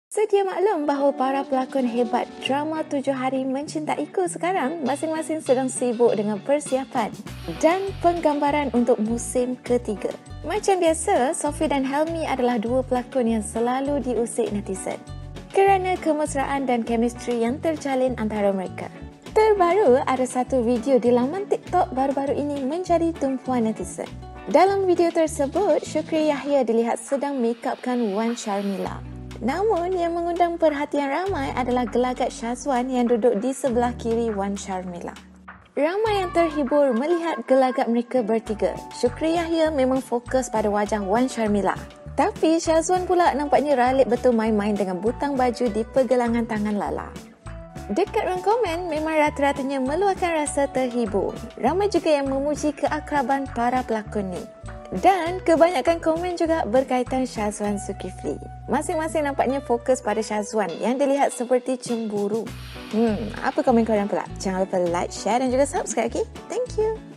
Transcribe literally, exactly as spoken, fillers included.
Sedia maklum bahawa para pelakon hebat drama Tujuh Hari Mencintaiku sekarang masing-masing sedang sibuk dengan persiapan dan penggambaran untuk musim ketiga. Macam biasa, Sophie dan Helmi adalah dua pelakon yang selalu diusik netizen kerana kemesraan dan chemistry yang terjalin antara mereka. Terbaru, ada satu video di laman TikTok baru-baru ini menjadi tumpuan netizen. Dalam video tersebut, Syukri Yahya dilihat sedang make upkan Wan Sharmila. Namun, yang mengundang perhatian ramai adalah gelagat Syazwan yang duduk di sebelah kiri Wan Sharmila. Ramai yang terhibur melihat gelagat mereka bertiga. Syukri Yahya memang fokus pada wajah Wan Sharmila. Tapi Syazwan pula nampaknya ralik betul main-main dengan butang baju di pergelangan tangan Lala. Dekat ruang komen, memang rata-ratanya meluahkan rasa terhibur. Ramai juga yang memuji keakraban para pelakon ni. Dan kebanyakan komen juga berkaitan Syazwan Zulkifli. Masing-masing nampaknya fokus pada Syazwan yang dilihat seperti cemburu. Hmm, apa komen korang pula? Jangan lupa like, share dan juga subscribe, okay? Thank you.